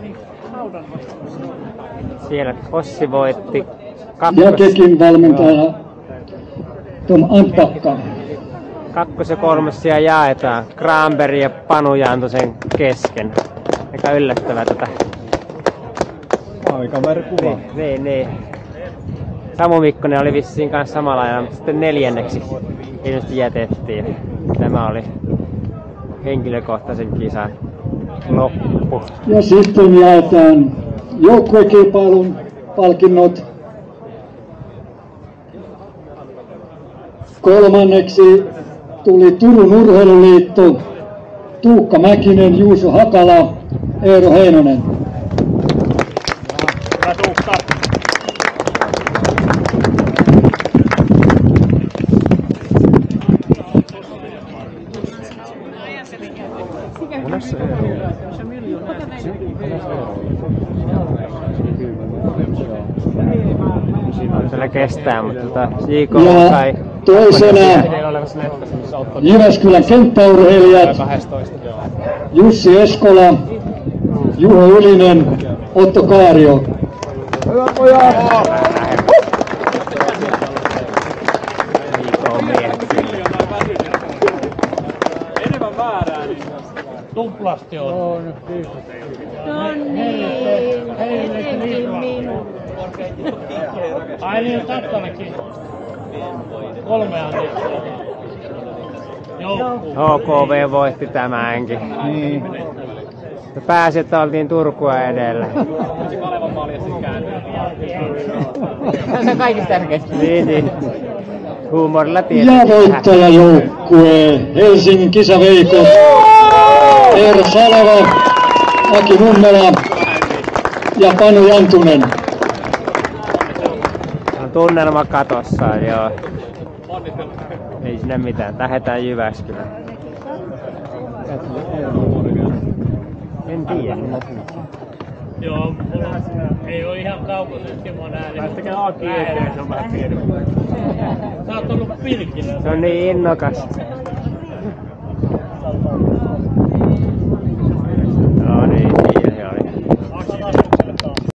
Siellä Ossi voitti Ja Kekin valmentaja Tom Anttakka. Kakkos- ja kolmosia jaetaan Granberg ja Panu Jantusen kesken. Aika yllättävää tätä. Aika merkuva. Niin. Samu Mikkonen oli vissiin kanssa samalla ajalla, mutta sitten neljänneksi ilmeisesti jätettiin. Tämä oli henkilökohtaisen kisan loppu. Ja sitten jaetaan joukkuekilpailun palkinnot. Kolmanneksi tuli Turun Urheiluliitto, Tuukka Mäkinen, Juuso Hakala, Eero Heinonen. Hyvä Tuukka. Siellä kestää, mutta JK Ja sai toisena Jyväskylän kenttäurheilijat Jussi Eskola, Juho Ylinen, Otto Kaario. Hyvä pojat! Enemmän väärää, niin tuplasti on. No niin, etenkin minun. Ai niin, Tattanakin. 3 OKV voitti tämänkin. Niin. Pääsi, että oltiin Turkua edellä. Kalevan maaliasti kääntyy. Se on kaikista tärkeistä. Niin. Huumorilla Ja tietysti. voittajajoukkue Helsingin kisaveikot Eero Salava, Aki Nummela ja Panu Jantunen. On tunnelma katossa, joo. Ei sinne mitään, lähdetään Jyväskylään. En tiedä. Joo, ei oo ihan kaukoisesti mun ääni. Lähtekää Aki eteen, se on vähän pienempi. Sä oot ollut pilkillä. Se on niin innokas.